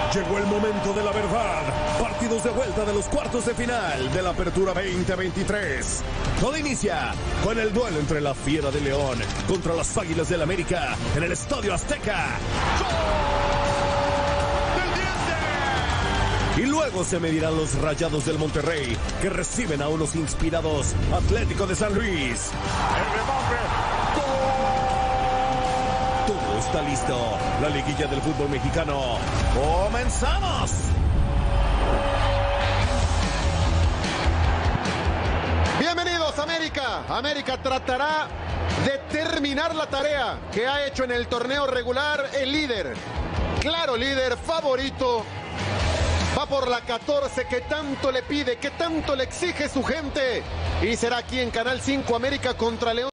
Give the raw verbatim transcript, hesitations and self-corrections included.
Llegó el momento de la verdad. Partidos de vuelta de los cuartos de final de la Apertura veinte veintitrés. Todo inicia con el duelo entre la Fiera de León contra las Águilas del América en el Estadio Azteca. Y luego se medirán los Rayados del Monterrey, que reciben a unos inspirados Atlético de San Luis. El remate. Todo está listo. La liguilla del fútbol mexicano. ¡Comenzamos! Bienvenidos América. América tratará de terminar la tarea que ha hecho en el torneo regular el líder. Claro, líder favorito. Va por la catorce que tanto le pide, que tanto le exige su gente. Y será aquí en Canal cinco América contra León.